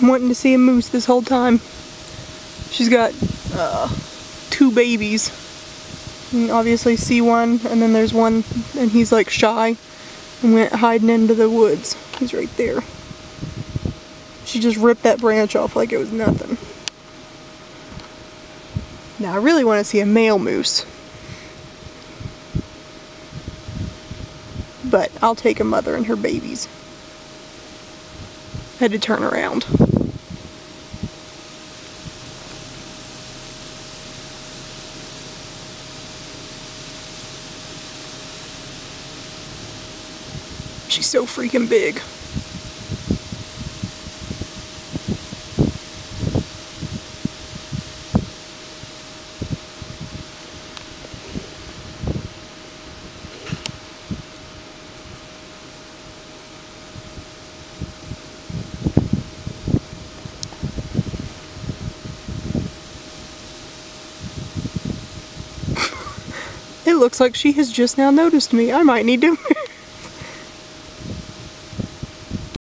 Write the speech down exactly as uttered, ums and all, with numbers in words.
wanting to see a moose this whole time. She's got uh, two babies. You can obviously see one, and then there's one, and he's like shy and went hiding into the woods. He's right there. She just ripped that branch off like it was nothing. Now I really want to see a male moose. But I'll take a mother and her babies. Had to turn around. She's so freaking big. It looks like she has just now noticed me. I might need to